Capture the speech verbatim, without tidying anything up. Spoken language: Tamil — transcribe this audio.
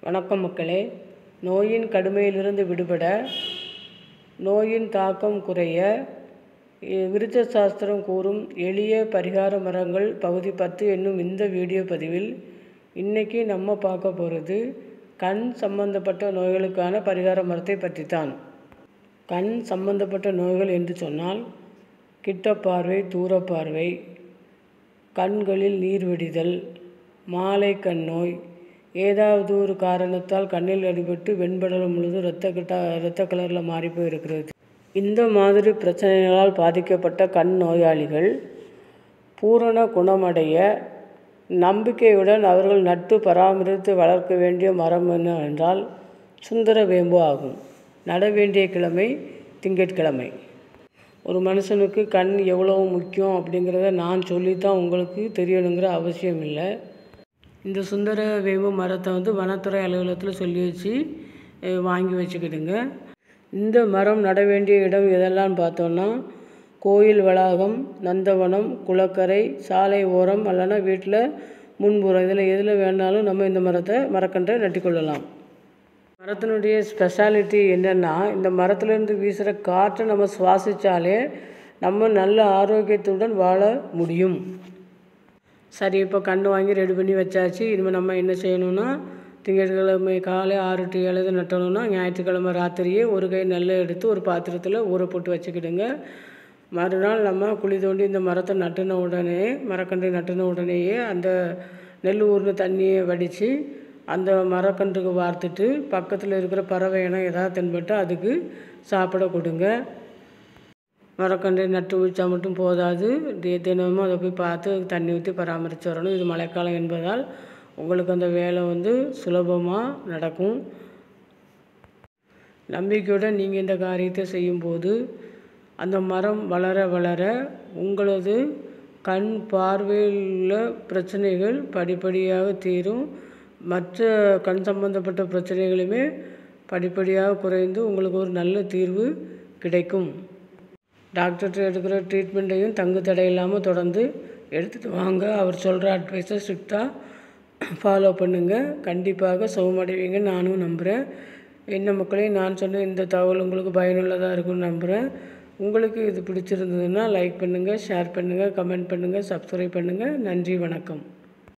வணக்கம் மக்களே. நோயின் கடுமையிலிருந்து விடுபட, நோயின் தாக்கம் குறைய விருட்ச சாஸ்திரம் கூறும் எளிய பரிகார மரங்கள் பகுதி பத்து என்னும் இந்த வீடியோ பதிவில் இன்றைக்கி நம்ம பார்க்க போகிறது கண் சம்பந்தப்பட்ட நோய்களுக்கான பரிகார மரத்தை பற்றித்தான். கண் சம்பந்தப்பட்ட நோய்கள் என்று சொன்னால் கிட்டப்பார்வை, தூரப்பார்வை, கண்களில் நீர் வடிதல், மாலை கண் நோய், ஏதாவது ஒரு காரணத்தால் கண்ணில் அடிபட்டு வெண்படலம் முழுதும் இரத்த கிட்ட இரத்த கலரில் மாறி போயிருக்கிறது. இந்த மாதிரி பிரச்சனைகளால் பாதிக்கப்பட்ட கண் நோயாளிகள் பூரண குணமடைய நம்பிக்கையுடன் அவர்கள் நட்டு பராமரித்து வளர்க்க வேண்டிய மரம் என்னவென்றால் சுந்தர வேம்பு ஆகும். நட வேண்டிய கிழமை திங்கட்கிழமை. ஒரு மனுஷனுக்கு கண் எவ்வளவு முக்கியம் அப்படிங்கிறத நான் சொல்லித்தான் உங்களுக்கு தெரியணுங்கிற அவசியம் இல்லை. இந்த சுந்தர வேம்பு மரத்தை வந்து வனத்துறை அலுவலகத்தில் சொல்லி வச்சு வாங்கி வச்சுக்கிடுங்க. இந்த மரம் நட வேண்டிய இடம் எதெல்லாம் பார்த்தோன்னா கோயில் வளாகம், நந்தவனம், குளக்கரை, சாலை ஓரம், அல்லனா வீட்டில் முன்புறம், இதில் எதில் வேணாலும் நம்ம இந்த மரத்தை மரக்கன்றை நட்டிக்கொள்ளலாம். மரத்தினுடைய ஸ்பெஷாலிட்டி என்னென்னா, இந்த மரத்துலேருந்து வீசுகிற காற்றை நம்ம சுவாசித்தாலே நம்ம நல்ல ஆரோக்கியத்துடன் வாழ முடியும். சரி, இப்போ கன்று வாங்கி ரெடி பண்ணி வச்சாச்சு. இனிமேல் நம்ம என்ன செய்யணும்னா, திங்கட்கிழமை காலை ஆறு டு ஏழு நட்டணும்னா ஞாயிற்றுக்கிழமை ராத்திரியே ஒரு கை நெல்லை எடுத்து ஒரு பாத்திரத்தில் ஊற போட்டு வச்சுக்கிடுங்க. மறுநாள் நம்ம குழி தோண்டி இந்த மரத்தை நட்டுன உடனே மரக்கன்றை நட்டுன உடனேயே அந்த நெல் ஊர்ன தண்ணியை வடித்து அந்த மரக்கன்றுக்கு வார்த்துட்டு பக்கத்தில் இருக்கிற பறவை இனம் ஏதாவது தென்பட்டு அதுக்கு சாப்பிட கொடுங்க. மரக்கன்றை நட்டு வச்சா மட்டும் போதாது, தினமும் அதை போய் பார்த்து தண்ணி ஊற்றி பராமரித்து வரணும். இது மழைக்காலம் என்பதால் உங்களுக்கு அந்த வேலை வந்து சுலபமாக நடக்கும். நம்பிக்கையுடன் நீங்கள் இந்த காரியத்தை செய்யும்போது அந்த மரம் வளர வளர உங்களது கண் பார்வையில் உள்ள பிரச்சனைகள் படிப்படியாக தீரும். மற்ற கண் சம்பந்தப்பட்ட பிரச்சனைகளுமே படிப்படியாக குறைந்து உங்களுக்கு ஒரு நல்ல தீர்வு கிடைக்கும். டாக்டர்கிட்ட எடுக்கிற ட்ரீட்மெண்ட்டையும் தங்கு தடை இல்லாமல் தொடர்ந்து எடுத்துகிட்டு வாங்க. அவர் சொல்கிற அட்வைஸை ஸ்ட்ரிக்டாக ஃபாலோ பண்ணுங்கள். கண்டிப்பாக சுகமடைவீங்கன்னு நானும் நம்புகிறேன். என்ன மக்களே, நான் சொன்ன இந்த தகவல் உங்களுக்கு பயனுள்ளதாக இருக்குன்னு நம்புகிறேன். உங்களுக்கு இது பிடிச்சிருந்ததுன்னா லைக் பண்ணுங்கள், ஷேர் பண்ணுங்கள், கமெண்ட் பண்ணுங்கள், சப்ஸ்கிரைப் பண்ணுங்கள். நன்றி, வணக்கம்.